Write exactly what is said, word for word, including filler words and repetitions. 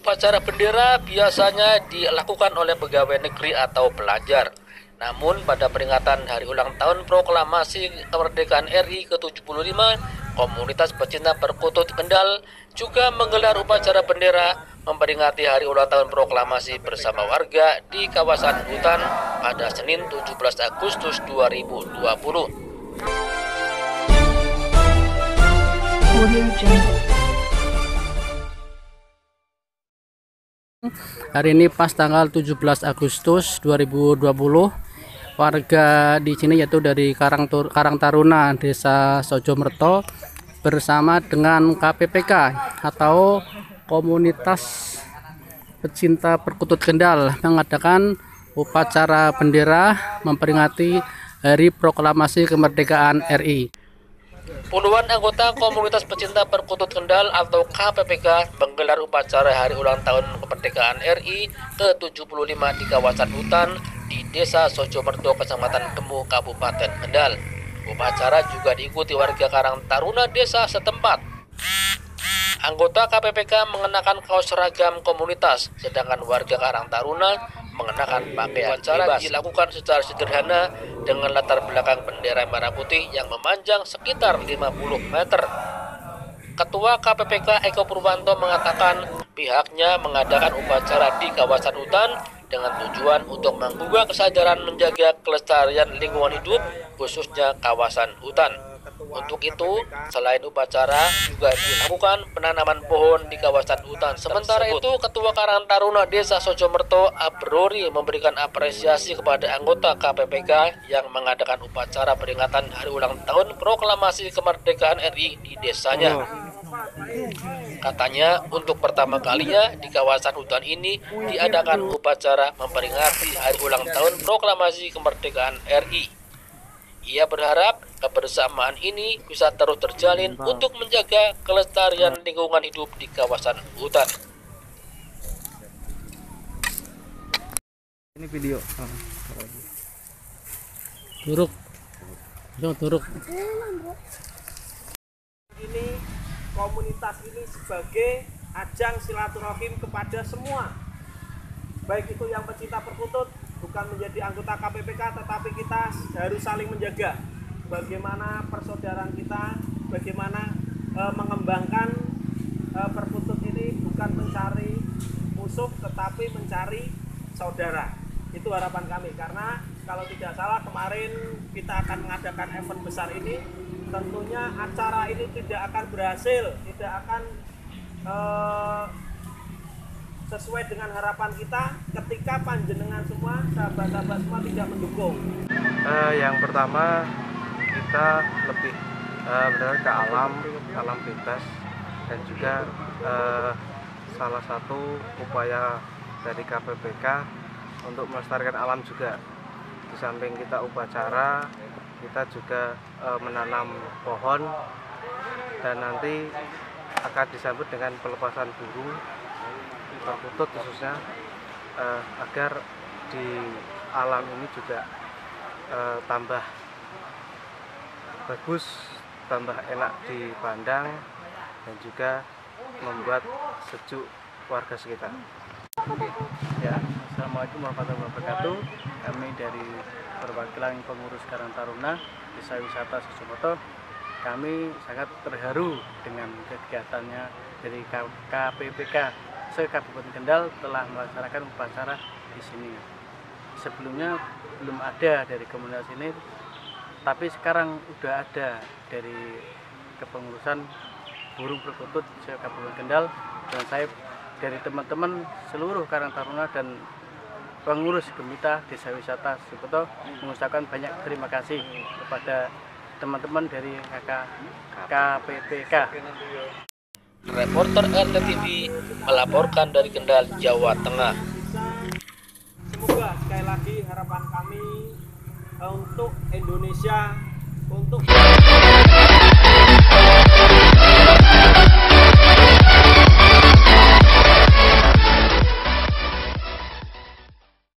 Upacara bendera biasanya dilakukan oleh pegawai negeri atau pelajar. Namun pada peringatan hari ulang tahun proklamasi kemerdekaan R I ke tujuh puluh lima, komunitas pecinta perkutut Kendal juga menggelar upacara bendera memperingati hari ulang tahun proklamasi bersama warga di kawasan hutan pada Senin tujuh belas Agustus dua ribu dua puluh. Hari ini pas tanggal tujuh belas Agustus dua ribu dua puluh, warga di sini yaitu dari Karang, Karang Taruna, Desa Sojomerto bersama dengan K P P K atau Komunitas Pecinta Perkutut Kendal mengadakan upacara bendera memperingati Hari Proklamasi Kemerdekaan R I. Puluhan anggota komunitas pecinta perkutut Kendal atau K P P K menggelar upacara hari ulang tahun kemerdekaan R I ke tujuh puluh lima di kawasan hutan di Desa Sojomerto, Kecamatan Kemu, Kabupaten Kendal. Upacara juga diikuti warga Karang Taruna desa setempat. Anggota K P P K mengenakan kaos seragam komunitas, sedangkan warga Karang Taruna mengenakan pakaian bebas. Dilakukan secara sederhana dengan latar belakang bendera merah putih yang memanjang sekitar lima puluh meter. Ketua K P P K Eko Purwanto mengatakan pihaknya mengadakan upacara di kawasan hutan dengan tujuan untuk menggugah kesadaran menjaga kelestarian lingkungan hidup, khususnya kawasan hutan. Untuk itu, selain upacara, juga dilakukan penanaman pohon di kawasan hutan. Sementara itu, Ketua Karang Taruna Desa Sojomerto, Abrori, memberikan apresiasi kepada anggota K P P K yang mengadakan upacara peringatan hari ulang tahun proklamasi kemerdekaan R I di desanya. Katanya, untuk pertama kalinya di kawasan hutan ini diadakan upacara memperingati hari ulang tahun proklamasi kemerdekaan R I. Ia berharap kebersamaan ini bisa terus terjalin untuk menjaga kelestarian lingkungan hidup di kawasan hutan. Ini video. Turuk. Turuk. Ini komunitas ini sebagai ajang silaturahim kepada semua, baik itu yang pecinta perkutut, bukan menjadi anggota K P P K, tetapi kita harus saling menjaga bagaimana persaudaraan kita, bagaimana e, mengembangkan e, perkutut ini bukan mencari musuh tetapi mencari saudara. Itu harapan kami, karena kalau tidak salah kemarin kita akan mengadakan event besar ini, tentunya acara ini tidak akan berhasil, tidak akan e, sesuai dengan harapan kita ketika panjenengan semua, sahabat-sahabat semua tidak mendukung. Uh, yang pertama, kita lebih uh, benar ke alam, alam bebas, dan juga uh, salah satu upaya dari K P P K untuk melestarikan alam juga. Di samping kita upacara, kita juga uh, menanam pohon, dan nanti akan disambut dengan pelepasan burung perkutut khususnya, uh, agar di alam ini juga uh, tambah bagus, tambah enak dipandang, dan juga membuat sejuk warga sekitar. Ya, Assalamualaikum warahmatullahi wabarakatuh. Kami dari perwakilan pengurus Karang Taruna Desa Wisata Sojomerto, kami sangat terharu dengan kegiatannya dari K P P K se-Kabupaten Kendal telah melaksanakan upacara di sini. Sebelumnya belum ada dari komunitas ini, tapi sekarang sudah ada dari kepengurusan burung perkutut se-Kabupaten Kendal, dan saya dari teman-teman seluruh Karang Taruna dan pengurus Gemita Desa Wisata Sojomerto mengucapkan banyak terima kasih kepada teman-teman dari K P P K. Reporter R T T V melaporkan dari Kendal, Jawa Tengah. Semoga sekali lagi harapan kami untuk Indonesia, untuk